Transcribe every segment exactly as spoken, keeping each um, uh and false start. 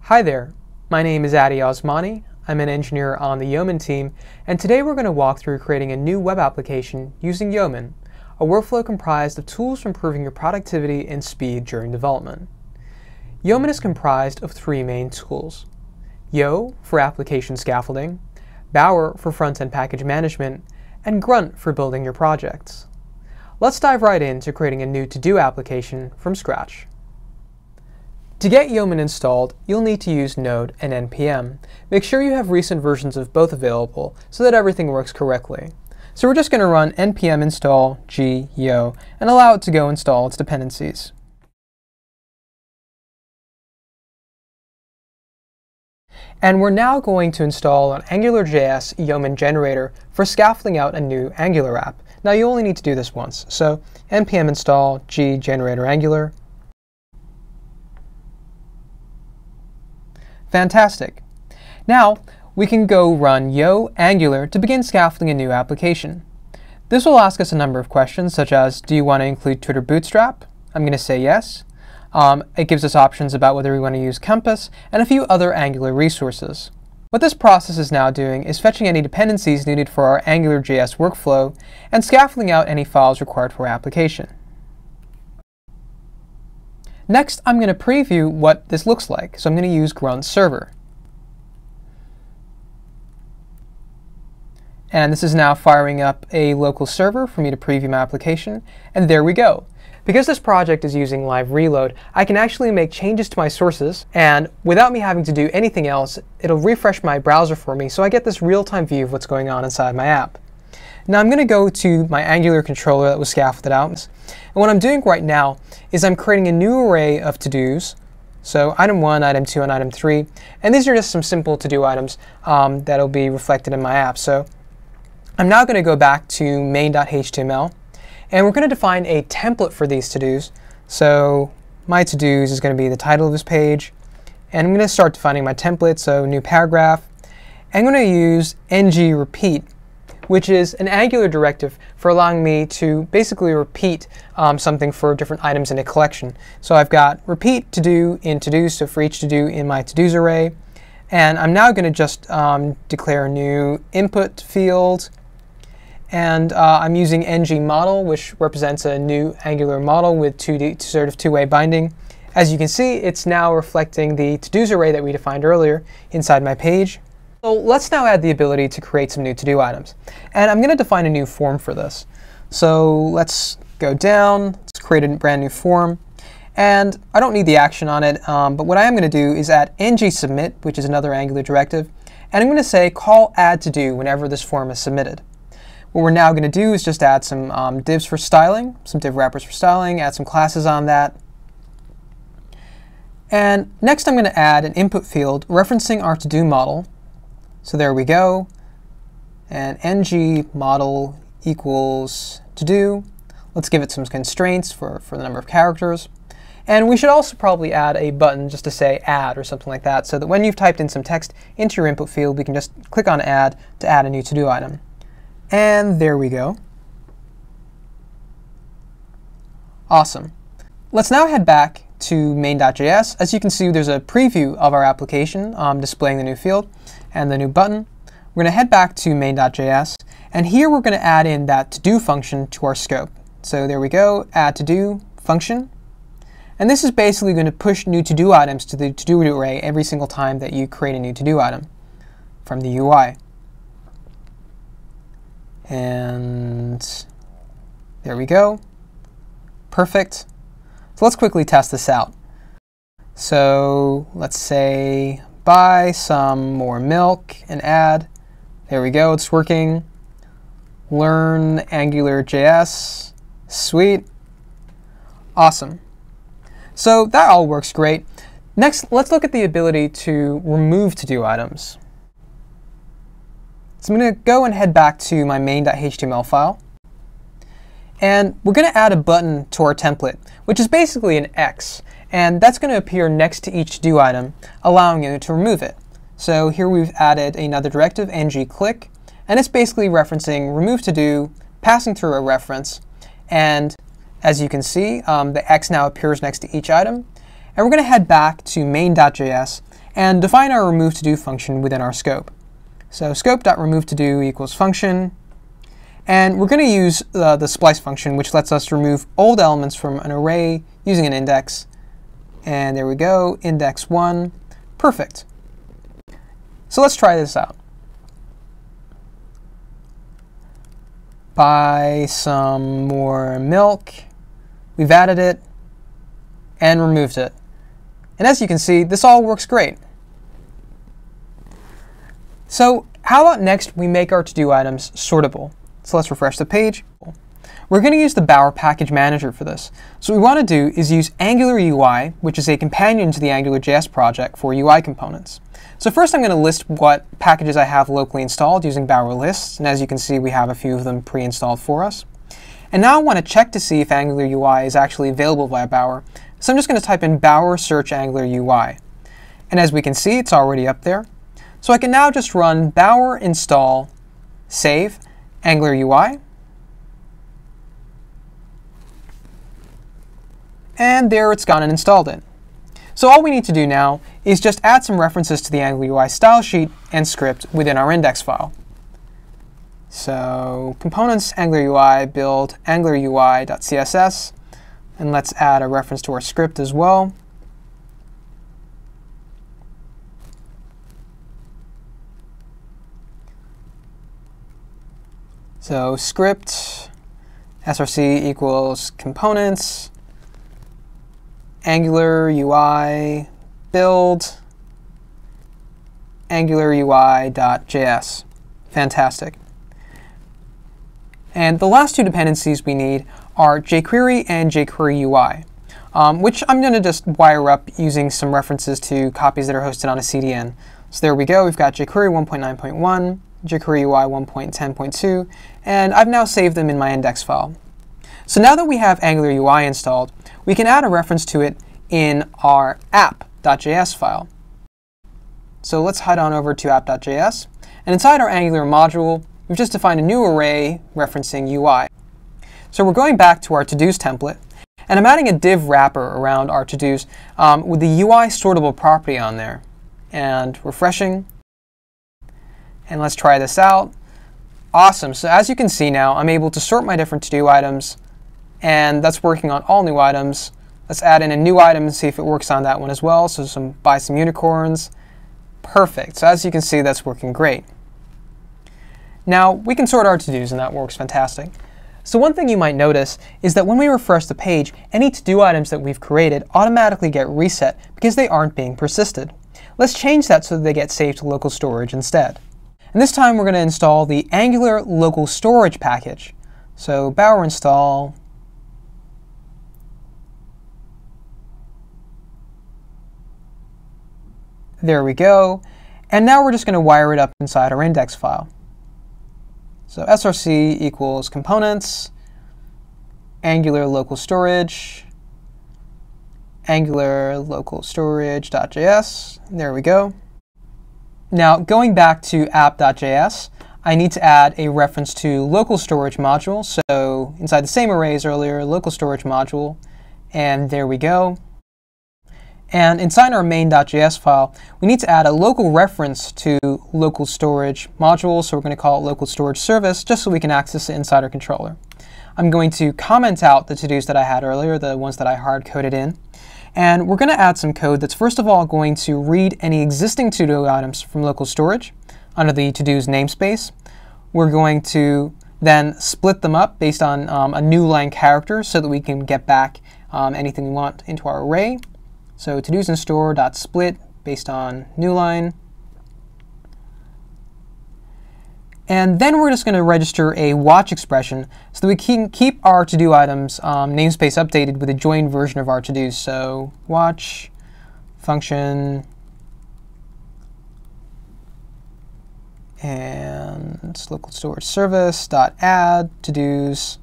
Hi there, my name is Adi Osmani. I'm an engineer on the Yeoman team, and today we're going to walk through creating a new web application using Yeoman, a workflow comprised of tools for improving your productivity and speed during development. Yeoman is comprised of three main tools: Yo for application scaffolding, Bower for front-end package management, and Grunt for building your projects. Let's dive right into creating a new to-do application from scratch. To get Yeoman installed, you'll need to use Node and N P M. Make sure you have recent versions of both available so that everything works correctly. So we're just going to run N P M install g yo and allow it to go install its dependencies. And we're now going to install an AngularJS Yeoman generator for scaffolding out a new Angular app. Now you only need to do this once, so N P M install g generator Angular. Fantastic. Now we can go run yo Angular to begin scaffolding a new application. This will ask us a number of questions, such as, do you want to include Twitter Bootstrap? I'm going to say yes. Um, it gives us options about whether we want to use Compass and a few other Angular resources. What this process is now doing is fetching any dependencies needed for our AngularJS workflow and scaffolding out any files required for our application. Next, I'm going to preview what this looks like, so I'm going to use Grunt server. And this is now firing up a local server for me to preview my application, and there we go. Because this project is using live reload, I can actually make changes to my sources, and without me having to do anything else, it'll refresh my browser for me so I get this real-time view of what's going on inside my app. Now I'm going to go to my Angular controller that was scaffolded out, and what I'm doing right now is I'm creating a new array of to-dos, so item one, item two, and item three, and these are just some simple to-do items um, that'll be reflected in my app. So I'm now going to go back to main dot H T M L, and we're going to define a template for these to-dos. So my to-dos is going to be the title of this page, and I'm going to start defining my template, so new paragraph. I'm going to use ng repeat, which is an Angular directive for allowing me to basically repeat um, something for different items in a collection. So I've got repeat to do in to-dos, so for each to-do in my to-dos array. And I'm now going to just um, declare a new input field. And uh, I'm using ng model, which represents a new Angular model with two D, sort of two-way binding. As you can see, it's now reflecting the to-dos array that we defined earlier inside my page. So let's now add the ability to create some new to-do items. And I'm going to define a new form for this. So let's go down, let's create a brand new form. And I don't need the action on it, um, but what I am going to do is add ng submit, which is another Angular directive. And I'm going to say call add to do whenever this form is submitted. What we're now going to do is just add some um, divs for styling, some div wrappers for styling, add some classes on that. And next I'm going to add an input field referencing our to-do model. So there we go, and ng model equals to do. Let's give it some constraints for, for the number of characters. And we should also probably add a button just to say add or something like that, so that when you've typed in some text into your input field, we can just click on add to add a new to-do item. And there we go. Awesome. Let's now head back to main dot J S. As you can see, there's a preview of our application um, displaying the new field and the new button. We're going to head back to main dot J S, and here we're going to add in that to-do function to our scope. So there we go, add to-do function. And this is basically going to push new to-do items to the to-do array every single time that you create a new to-do item from the U I. And there we go. Perfect. So let's quickly test this out. So let's say buy some more milk and add. There we go, it's working. Learn AngularJS. Sweet. Awesome. So that all works great. Next, let's look at the ability to remove to-do items. So I'm going to go and head back to my main dot H T M L file. And we're going to add a button to our template, which is basically an X. And that's going to appear next to each to-do item, allowing you to remove it. So here we've added another directive, ng click, and it's basically referencing remove to do, passing through a reference, and as you can see, um, the X now appears next to each item. And we're going to head back to main dot J S, and define our remove to do function within our scope. So scope.remove to do equals function, and we're going to use uh, the splice function, which lets us remove old elements from an array using an index. And there we go, index one, perfect. So let's try this out. Buy some more milk. We've added it and removed it. And as you can see, this all works great. So how about next we make our to-do items sortable? So let's refresh the page. We're going to use the Bower package manager for this. So what we want to do is use Angular U I, which is a companion to the AngularJS project for U I components. So first I'm going to list what packages I have locally installed using Bower lists, and as you can see we have a few of them pre-installed for us. And now I want to check to see if Angular U I is actually available via Bower. So I'm just going to type in Bower search Angular U I. And as we can see, it's already up there. So I can now just run Bower install save Angular U I. And there it's gone and installed it. So all we need to do now is just add some references to the Angular U I style sheet and script within our index file. So components Angular U I build Angular U I.css, and let's add a reference to our script as well. So script src equals components Angular U I build Angular U I.js. Fantastic. And the last two dependencies we need are jQuery and jQuery U I, um, which I'm going to just wire up using some references to copies that are hosted on a C D N. So there we go. We've got jQuery one point nine point one, jQuery U I one point ten point two, and I've now saved them in my index file. So now that we have Angular U I installed, we can add a reference to it in our app.js file. So let's head on over to app.js, and inside our Angular module, we've just defined a new array referencing U I. So we're going back to our to-dos template, and I'm adding a div wrapper around our to-dos um, with the U I sortable property on there. And refreshing, and let's try this out. Awesome. So as you can see now, I'm able to sort my different to-do items, and that's working on all new items. Let's add in a new item and see if it works on that one as well. So some buy some unicorns. Perfect. So as you can see, that's working great. Now we can sort our to-dos, and that works fantastic. So one thing you might notice is that when we refresh the page, any to-do items that we've created automatically get reset because they aren't being persisted. Let's change that so that they get saved to local storage instead. And this time we're going to install the Angular local storage package. So Bower install there we go. And now we're just going to wire it up inside our index file. So src equals components, Angular local storage, Angular local storage.js. There we go. Now going back to app.js, I need to add a reference to local storage module. So inside the same array as earlier, local storage module, and there we go. And inside our main.js file, we need to add a local reference to local storage module. So we're going to call it local storage service just so we can access it inside our controller. I'm going to comment out the to-dos that I had earlier, the ones that I hard-coded in. And we're going to add some code that's first of all going to read any existing to-do items from local storage under the to-dos namespace. We're going to then split them up based on um, a new line character so that we can get back um, anything we want into our array. So to-dos and store.split based on new line. And then we're just going to register a watch expression so that we can keep our to-do items um, namespace updated with a joined version of our to-dos. So watch function and local storage service dot add to-dos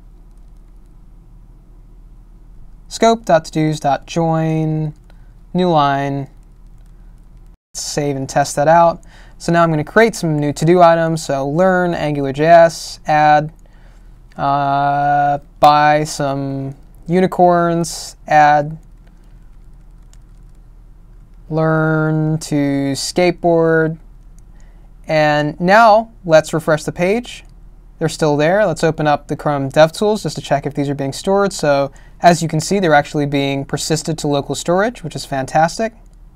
scope.todos.join new line. Let's save and test that out. So now I'm going to create some new to-do items. So learn AngularJS, add, uh, buy some unicorns, add, learn to skateboard. And now let's refresh the page. They're still there. Let's open up the Chrome DevTools just to check if these are being stored. So as you can see, they're actually being persisted to local storage, which is fantastic.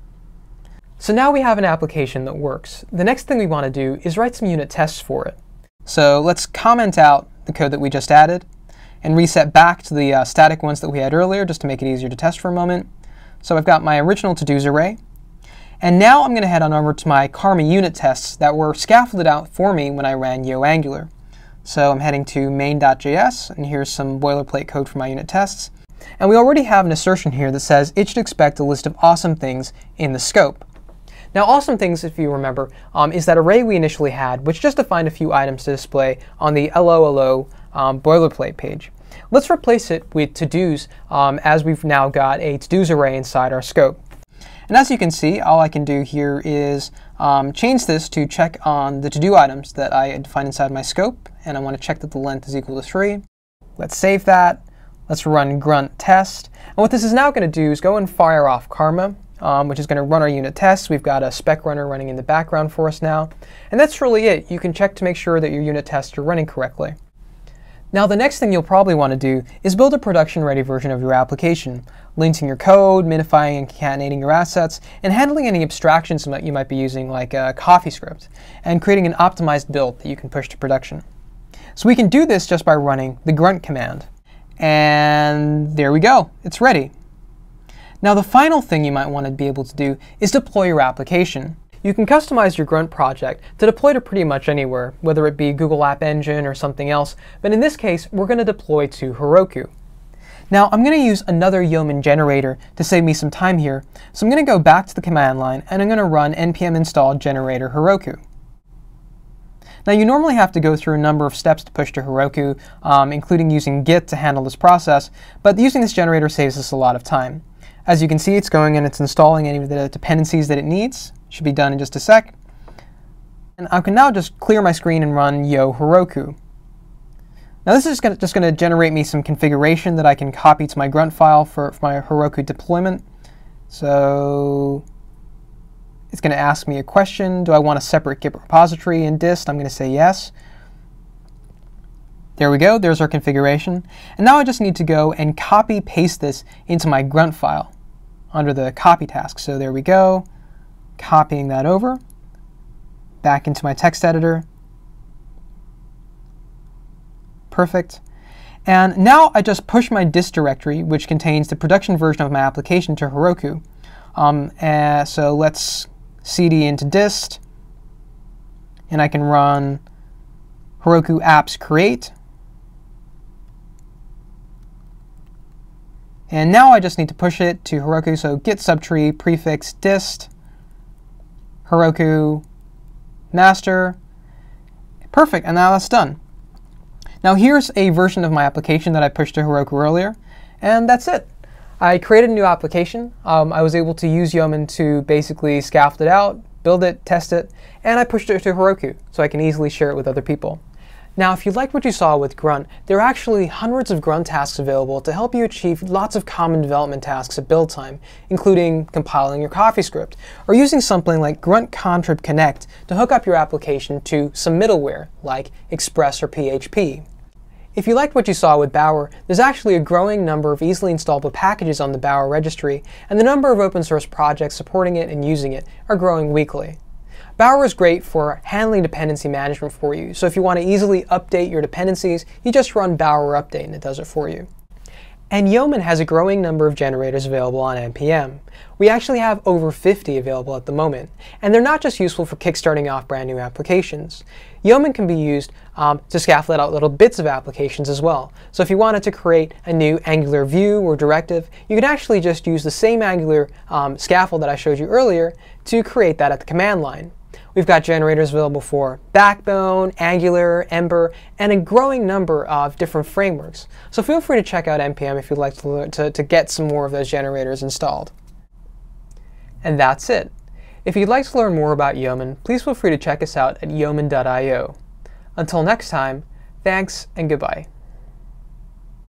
So now we have an application that works. The next thing we want to do is write some unit tests for it. So let's comment out the code that we just added and reset back to the uh, static ones that we had earlier just to make it easier to test for a moment. So I've got my original to-dos array. And now I'm going to head on over to my Karma unit tests that were scaffolded out for me when I ran YoAngular. So I'm heading to main.js, and here's some boilerplate code for my unit tests. And we already have an assertion here that says it should expect a list of awesome things in the scope. Now, awesome things, if you remember, um, is that array we initially had, which just defined a few items to display on the hello hello um, boilerplate page. Let's replace it with to-dos, um, as we've now got a to-dos array inside our scope. And as you can see, all I can do here is um, change this to check on the to-do items that I define inside my scope, and I want to check that the length is equal to three. Let's save that. Let's run grunt test. And what this is now going to do is go and fire off Karma, um, which is going to run our unit tests. We've got a spec runner running in the background for us now. And that's really it. You can check to make sure that your unit tests are running correctly. Now, the next thing you'll probably want to do is build a production-ready version of your application, linting your code, minifying and concatenating your assets, and handling any abstractions that you might be using like uh, CoffeeScript, and creating an optimized build that you can push to production. So we can do this just by running the grunt command. And there we go. It's ready. Now, the final thing you might want to be able to do is deploy your application. You can customize your Grunt project to deploy to pretty much anywhere, whether it be Google App Engine or something else, but in this case, we're going to deploy to Heroku. Now, I'm going to use another Yeoman generator to save me some time here, so I'm going to go back to the command line and I'm going to run npm install generator Heroku. Now, you normally have to go through a number of steps to push to Heroku, um, including using Git to handle this process, but using this generator saves us a lot of time. As you can see, it's going and it's installing any of the dependencies that it needs. Should be done in just a sec. And I can now just clear my screen and run yo Heroku. Now this is just going to generate me some configuration that I can copy to my grunt file for, for my Heroku deployment. So it's going to ask me a question. Do I want a separate Git repository in dist? I'm going to say yes. There we go. There's our configuration. And now I just need to go and copy paste this into my grunt file under the copy task. So there we go. Copying that over, back into my text editor. Perfect. And now I just push my dist directory, which contains the production version of my application, to Heroku. Um, uh, so let's cd into dist, and I can run Heroku apps create. And now I just need to push it to Heroku, so git subtree prefix dist Heroku master. Perfect, and now that's done. Now here's a version of my application that I pushed to Heroku earlier, and that's it. I created a new application. Um, I was able to use Yeoman to basically scaffold it out, build it, test it, and I pushed it to Heroku so I can easily share it with other people. Now, if you liked what you saw with Grunt, there are actually hundreds of Grunt tasks available to help you achieve lots of common development tasks at build time, including compiling your CoffeeScript, or using something like Grunt contrib connect to hook up your application to some middleware, like Express or P H P. If you liked what you saw with Bower, there's actually a growing number of easily installable packages on the Bower registry, and the number of open source projects supporting it and using it are growing weekly. Bower is great for handling dependency management for you, so if you want to easily update your dependencies, you just run Bower update and it does it for you. And Yeoman has a growing number of generators available on N P M. We actually have over fifty available at the moment, and they're not just useful for kickstarting off brand new applications. Yeoman can be used um, to scaffold out little bits of applications as well. So if you wanted to create a new Angular view or directive, you could actually just use the same Angular um, scaffold that I showed you earlier to create that at the command line. We've got generators available for Backbone, Angular, Ember, and a growing number of different frameworks. So feel free to check out N P M if you'd like to, to, to get some more of those generators installed. And that's it. If you'd like to learn more about Yeoman, please feel free to check us out at yeoman dot i o. Until next time, thanks and goodbye.